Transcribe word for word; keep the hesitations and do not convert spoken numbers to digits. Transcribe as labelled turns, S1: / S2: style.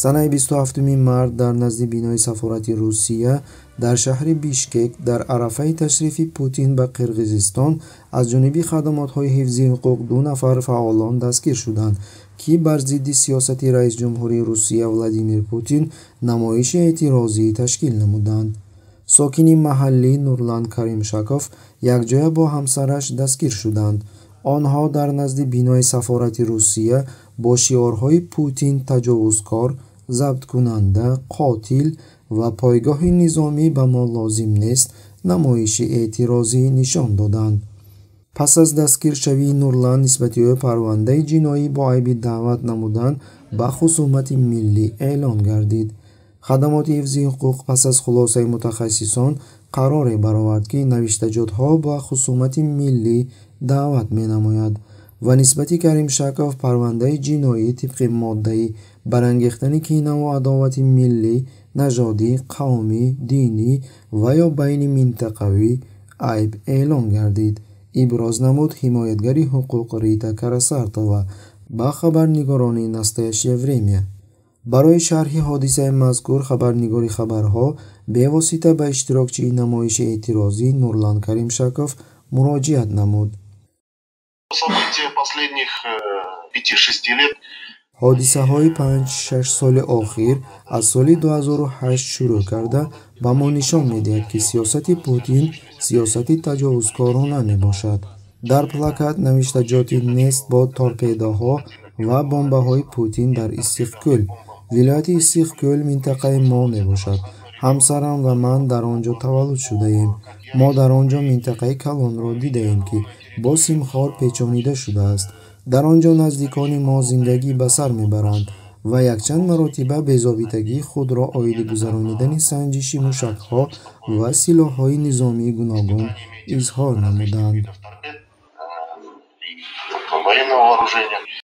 S1: санаи бисту ҳафтуми март дар назди бинои сафорати Русия дар шаҳри Бишкек дар арафаи ташрифи Путин ба Қирғизистон аз ҷониби хадамотҳои ҳифзи ҳуқуқ ду нафар фаъолон дастгир шуданд, ки бар зидди сиёсати раисҷумҳурии Русия Владимир Путин намоиши эътирозӣ ташкил намуданд. сокини маҳаллӣ Нурлан Каримшаков якҷоя бо ҳамсараш дастгир шуданд. онҳо дар назди бинои сафорати Русия бо шиорҳои Путин таҷовузкор, забткунанда, қотил ва пойгоҳи низомӣ ба мо лозим нест намоиши эътирозӣ нишон доданд. пас аз дастгиршавии Нурлан нисбати ӯ парвандаи ҷиноӣ бо айби даъват намудан ба хусумати миллӣ эълон гардид. хадамоти ҳифзи ҳуқуқ пас аз хулосаи мутахассисон қароре баровард, ки навиштаҷотҳо ба хусумати миллӣ даъват менамояд ва нисбати Каримшаков парвандаи ҷиноӣ тибқи моддаи барангехтани кинаву адовати миллӣ, нажодӣ, қавмӣ, динӣ ва ё байни минтақавӣ айб эълон гардид, иброз намуд ҳимоятгари ҳуқуқ Рита Карасартова ба хабарнигорони «Настоящее время». барои шарҳи ҳодисаи мазкур хабарнигори хабарҳо бевосита ба иштирокчии намоиши эътирозӣ Нурлан Каримшаков муроҷиат намуд. ҳодисаҳои панҷ-шаш соли охир аз соли ду ҳазору ҳашт шурӯъ карда ба мо нишон медиҳад, ки сиёсати Путин сиёсати таҷовузкорона мебошад. дар плакат навиштаҷоти нест бо торпедаҳо ва бомбаҳои Путин дар Иссихкӯл. вилояти Иссихкӯл минтақаи мо мебошад. ҳамсарам ва ман дар он ҷо таваллуд шудаем. мо дар он ҷо минтақаи калонро дидаем, ки бо симхор печонида шудааст. дар он ҷо наздикони мо зиндагӣ ба сар мебаранд ва якчанд маротиба безобитагии худро оиди гузаронидани санҷиши мушакҳо ва силоҳҳои низомии гуногун изҳор намуданд.